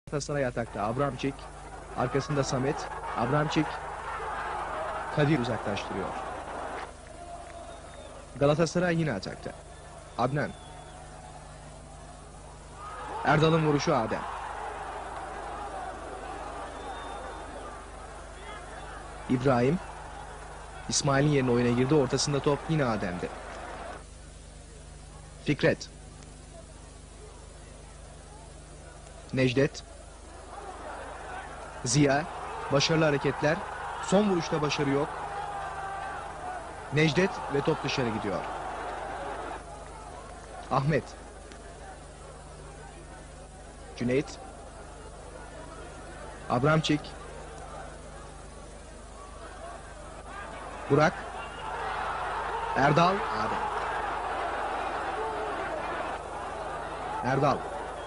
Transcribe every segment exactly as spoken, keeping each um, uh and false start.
Galatasaray atakta Abramçik, arkasında Samet, Abramçik, Kadir uzaklaştırıyor. Galatasaray yine atakta. Adnan. Erdal'ın vuruşu Adem. İbrahim. İsmail'in yerine oyuna girdi. Ortasında top yine Adem'de. Fikret. Necdet. Ziya. Başarılı hareketler. Son vuruşta başarı yok. Necdet ve top dışarı gidiyor. Ahmet. Cüneyt. Abramçik. Burak. Erdal. Adem. Erdal.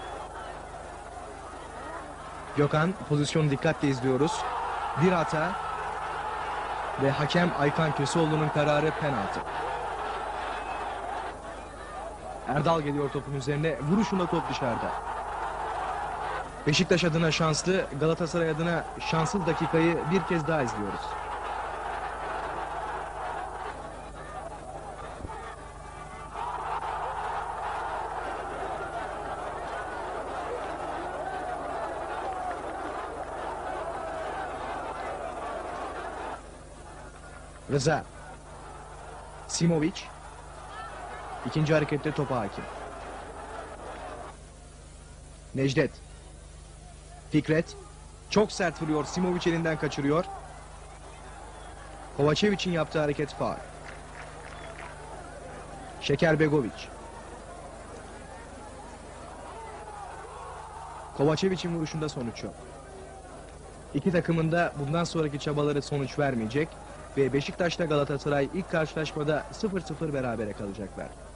Gökhan, pozisyonu dikkatle izliyoruz. Bir hata ve hakem Aykan Köseoğlu'nun kararı penaltı. Erdal geliyor topun üzerine. Vuruşunda top dışarıda. Beşiktaş adına şanslı, Galatasaray adına şanslı dakikayı bir kez daha izliyoruz. Rıza. Simovic. İkinci harekette topa hakim. Necdet. Fikret. Çok sert vuruyor. Simovic elinden kaçırıyor. Kovacevic'in yaptığı hareket faul. Şekerbegovic. Kovacevic'in vuruşunda sonuç yok. İki takımın da bundan sonraki çabaları sonuç vermeyecek ve Beşiktaş'ta Galatasaray ilk karşılaşmada sıfır sıfır berabere kalacaklar.